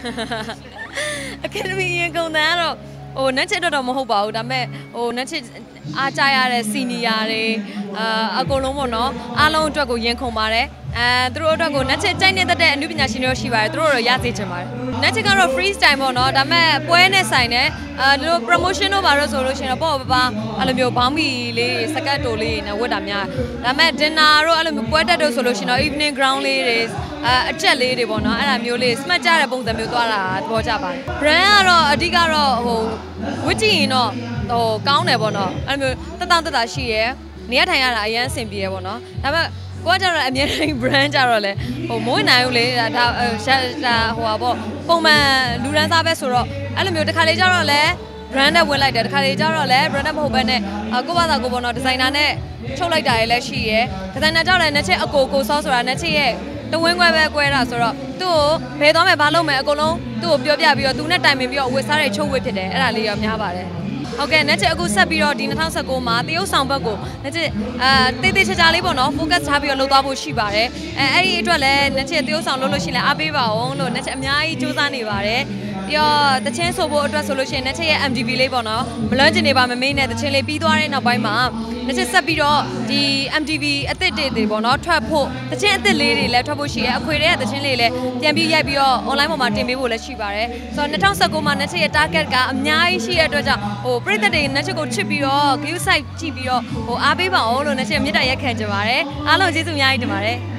Academy ရင်ကုန်တယ်ကတော့ဟိုနက်ချစ်တော့မဟုတ်ပါဘူးဒါပေမဲ့ဟိုနက်ချစ်အားကြရတဲ့ senior တွေအကုန်လုံးပေါ့နော်အားလုံးအတွက်ကိုရင်ခုန်ပါတယ်သူတို့အတွက်ကိုနက်ချစ်ကြိုက်နေတဲ့အမှုပညာရှင်တွေရှိပါတယ်သူတို့တော့ရစေချင်ပါတယ်နက်ချစ်ကတော့ free style ပေါ့နော်ဒါပေမဲ့ပွဲနဲ့ဆိုင်တဲ့ဒီလို promotion တို့ပါတော့ဆိုလို့ရှိရင်တော့ပေါ့ပါအဲ့လိုမျိုးဘောင်းမီလေးစကတ်တိုလေးနဲ့ဝတ်တာများဒါပေမဲ့ dinner တို့အဲ့လိုမျိုးပွဲတက်တို့ဆိုလို့ရှိရင်တော့ evening ground လေးတွေအချက်လေးတွေပေါ့နော်အဲ့ဒါမျိုးလေး smart ကြတဲ့ပုံစံမျိုးသွားတာသဘောကျပါတယ် brand ကတော့အဓိကတော့ဟိုဝတ်ကြည့်ရင်တော့ဟိုကောင်းတယ်ပေါ့နော်အဲ့လိုမျိုးတက်တာရှိရယ်နေရာထိုင်ရတာအရန်အဆင်ပြေရပေါ့နော်ဒါပေမဲ့ကိုကကြတော့အမြဲတမ်း brand ကြတော့လေဟိုမိုးနိုင်ဦးလေဒါဟိုပါပေါ့ပုံမှန်လူရန်စားပဲဆိုတော့အဲ့လိုမျိုးတစ်ခါလေးကြတော့လေ brand နဲ့ဝင်လိုက်တယ်တစ်ခါလေးကြတော့လေ brand နဲ့မဟုတ်ဘဲနဲ့ကိုဘာသာကိုပေါ့နော်ဒီဇိုင်နာနဲ့ချုပ်လိုက်တာလည်းရှိရယ်ဒီဇိုင်နာကြောင့်လည်းနှစ်ချက်အကိုစောဆိုတာနှစ်ချက်ရဲ့တဝင်းခွဲပဲကွဲတာဆိုတော့သူ့ကိုဘယ်သွားမယ်ဘာလုပ်မယ်အကုန်လုံးသူ့ကိုပြောပြပြီးတော့သူနဲ့တိုင်ပင်ပြီးတော့ဝစ်စားတွေချုပ်ဝစ်ဖြစ်တယ်အဲ့ဒါလေးရောများပါတယ်ဟုတ်ကဲ့နဲ့ချစ်အခုဆက်ပြီးတော့ဒီ2019မှာတရုတ်ဆောင်ဘက်ကိုနဲ့ချစ်တေးချာလေးပေါ့နော် focus ထားပြီးတော့လုပ်သွားဖို့ရှိပါတယ်အဲ့ဒီအတွက်လည်းနဲ့ချစ်တရုတ်ဆောင်လုပ်လို့ရှိရင်လည်းအားပေးပါအောင်လို့နဲ့ချစ်အများကြီးစူးစမ်းနေပါတယ်ပြီးတော့တချင်းဆိုဖို့အတွက်ဆိုလို့ရှိရင်နဲ့ချစ်ရဲ့ MTV လေးပေါ့နော်မလွမ်းကျင်နေပါမမေးနဲ့တချင်းလေးပြီးသွားတဲ့နောက်ပိုင်းမှာနဲ့ချစ်ဆက်ပြီးတော့ဒီ MTV အသစ်တွေပေါ့နော်ထွက်ဖို့တချင်းအသစ်လေးတွေလည်းထွက်ဖို့ရှိရဲအခွေတဲ့တချင်းလေးလည်းပြန်ပြီးရိုက်ပြီးတော့ online ပေါ်မှာတင်ပေးဖို့လည်းရှိပါတယ်ဆိုတော့2019မှာနဲ့ချစ်ရဲ့ target ကအများကြီးရှိတဲ့အတွက်ကြောင့်ဟိုပရိသတ်တွေနဲ့ချစ်ကိုချစ်ပြီးတော့ view site ကြည့်ပြီးတော့ဟိုအားပေးပါအောင်လို့နဲ့ချစ်မြတ်တာရက်ခံကြပါတယ်အားလုံးကျေးဇူးအများကြီးတင်ပါတယ်